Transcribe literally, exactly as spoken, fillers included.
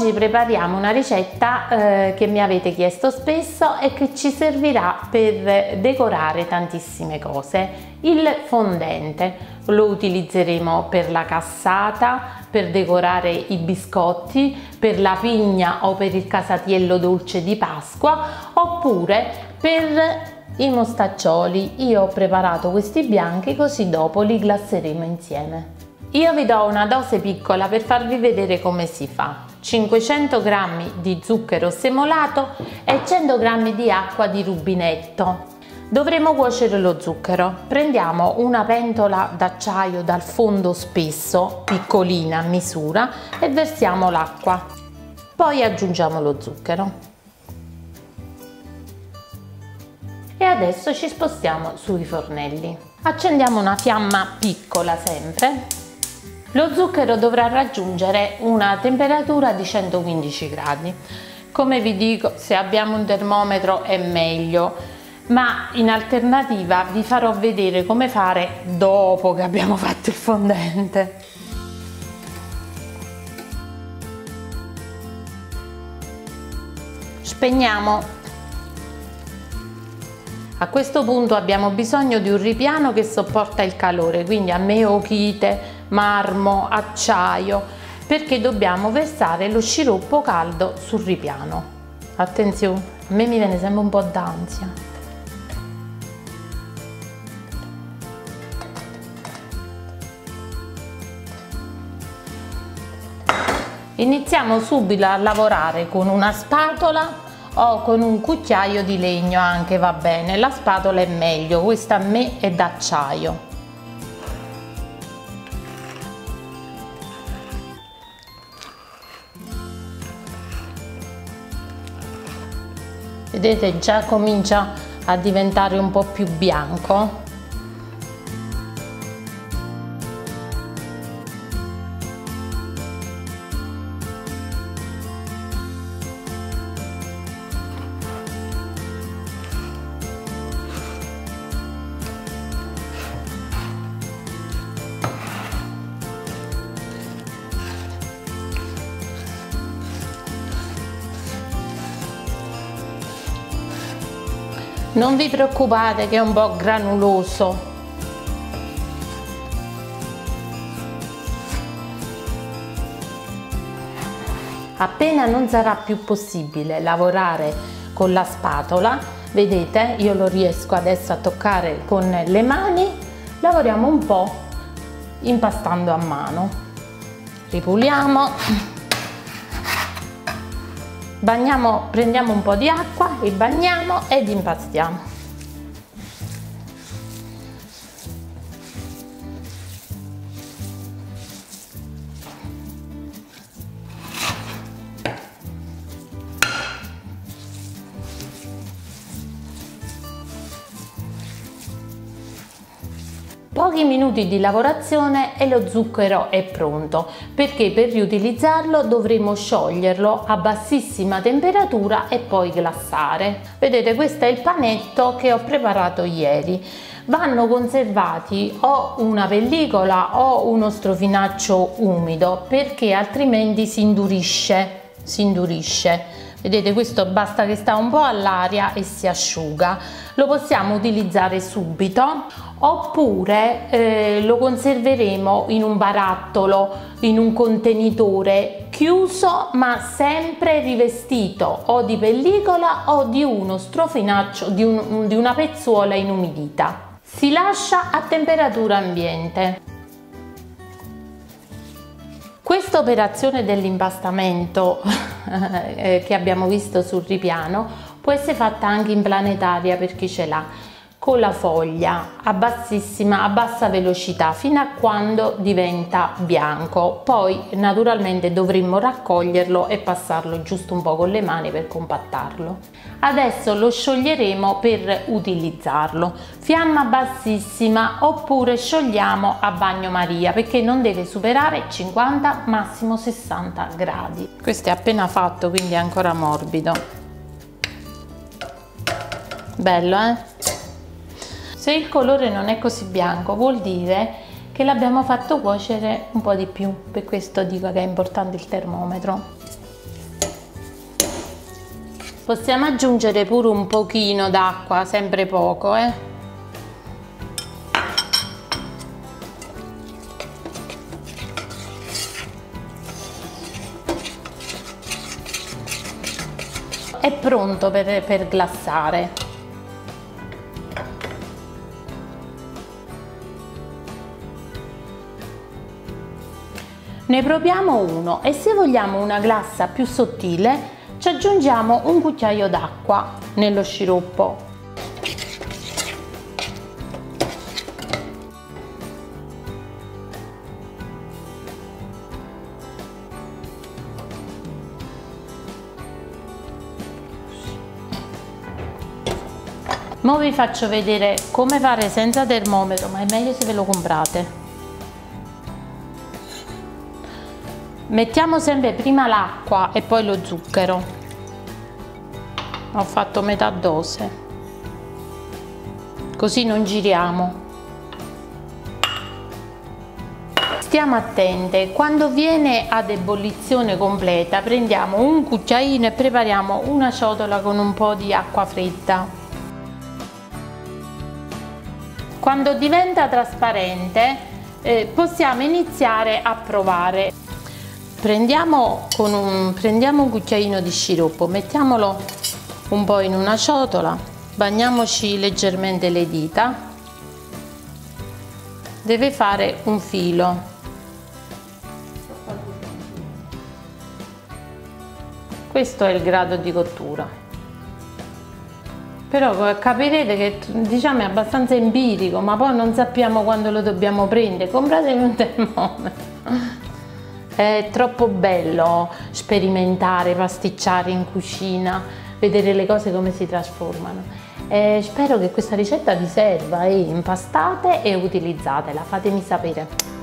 Oggi prepariamo una ricetta eh, che mi avete chiesto spesso e che ci servirà per decorare tantissime cose. Il fondente lo utilizzeremo per la cassata, per decorare i biscotti, per la pigna o per il casatiello dolce di Pasqua, oppure per i mostaccioli. Io ho preparato questi bianchi, così dopo li glasseremo insieme. Io vi do una dose piccola per farvi vedere come si fa: cinquecento grammi di zucchero semolato e cento grammi di acqua di rubinetto. Dovremo cuocere lo zucchero. Prendiamo una pentola d'acciaio dal fondo spesso, piccolina a misura, e versiamo l'acqua. Poi aggiungiamo lo zucchero. E adesso ci spostiamo sui fornelli. Accendiamo una fiamma piccola sempre. Lo zucchero dovrà raggiungere una temperatura di centoquindici gradi. Come vi dico, se abbiamo un termometro è meglio, ma in alternativa vi farò vedere come fare dopo che abbiamo fatto il fondente. Spegniamo. A questo punto abbiamo bisogno di un ripiano che sopporta il calore, quindi a me ochite, marmo, acciaio, perché dobbiamo versare lo sciroppo caldo sul ripiano. Attenzione, a me mi viene sempre un po' d'ansia. Iniziamo subito a lavorare con una spatola o con un cucchiaio di legno, anche va bene. La spatola è meglio, questa a me è d'acciaio. Vedete, già comincia a diventare un po' più bianco. Non vi preoccupate che è un po' granuloso. Appena non sarà più possibile lavorare con la spatola, vedete, io lo riesco adesso a toccare con le mani, lavoriamo un po' impastando a mano. Ripuliamo. Bagniamo, prendiamo un po' di acqua, ribagniamo ed impastiamo. Pochi minuti di lavorazione e lo zucchero è pronto, perché per riutilizzarlo dovremo scioglierlo a bassissima temperatura e poi glassare. Vedete, questo è il panetto che ho preparato ieri. Vanno conservati o una pellicola o uno strofinaccio umido, perché altrimenti si indurisce, si indurisce. Vedete, questo basta che sta un po' all'aria e si asciuga. Lo possiamo utilizzare subito, oppure eh, lo conserveremo in un barattolo, in un contenitore chiuso, ma sempre rivestito o di pellicola o di uno strofinaccio, di, un, di una pezzuola inumidita. Si lascia a temperatura ambiente. Questa operazione dell'impastamento eh, che abbiamo visto sul ripiano può essere fatta anche in planetaria per chi ce l'ha, con la foglia a bassissima, a bassa velocità, fino a quando diventa bianco. Poi naturalmente dovremmo raccoglierlo e passarlo giusto un po' con le mani per compattarlo. Adesso lo scioglieremo per utilizzarlo. Fiamma bassissima, oppure sciogliamo a bagnomaria, perché non deve superare cinquanta, massimo sessanta gradi. Questo è appena fatto, quindi è ancora morbido. Bello, eh? Se il colore non è così bianco vuol dire che l'abbiamo fatto cuocere un po' di più, per questo dico che è importante il termometro. Possiamo aggiungere pure un pochino d'acqua, sempre poco, eh. È pronto per, per glassare. Ne proviamo uno e se vogliamo una glassa più sottile ci aggiungiamo un cucchiaio d'acqua nello sciroppo. Mo vi faccio vedere come fare senza termometro, ma è meglio se ve lo comprate. Mettiamo sempre prima l'acqua e poi lo zucchero. Ho fatto metà dose, così non giriamo. Stiamo attente, quando viene ad ebollizione completa prendiamo un cucchiaino e prepariamo una ciotola con un po' di acqua fredda. Quando diventa trasparente eh, possiamo iniziare a provare. Prendiamo, con un, prendiamo un cucchiaino di sciroppo, mettiamolo un po' in una ciotola, bagniamoci leggermente le dita, deve fare un filo. Questo è il grado di cottura, però capirete che diciamo è abbastanza empirico, ma poi non sappiamo quando lo dobbiamo prendere. Compratevi un termometro. È troppo bello sperimentare, pasticciare in cucina, vedere le cose come si trasformano. E spero che questa ricetta vi serva e impastate e utilizzatela, fatemi sapere.